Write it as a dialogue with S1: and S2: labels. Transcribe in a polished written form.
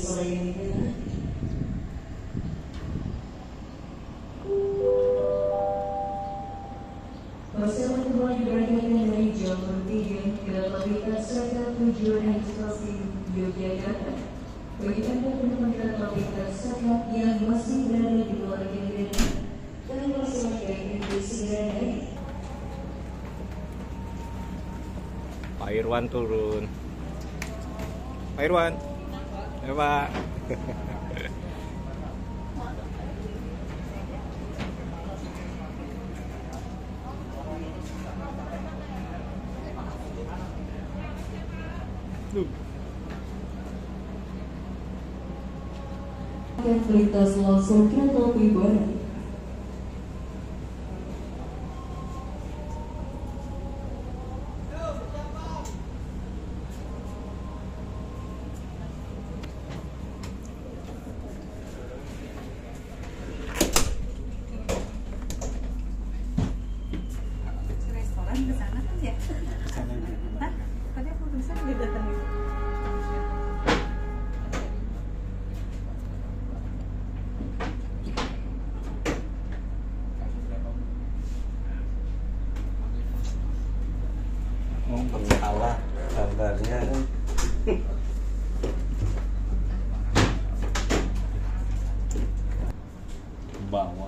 S1: sore ini. Persiapan kembali diberangkatkan dari Jalur 3 ke Lapitas Saka tujuan stasiun Yogyakarta. Bagi Anda penumpang kereta Lapitas Saka yang masih berada di luar Yogyakarta, kami persilakan untuk segera naik.
S2: Pak Irwan turun. Pak Irwan, ya Pak.
S1: Akan melintas langsung kereta api barat.
S3: Restoran ke sana kan ya? Hah? Tadi aku tulisan dia datang itu.
S4: Salah gambarnya.
S2: Bawah.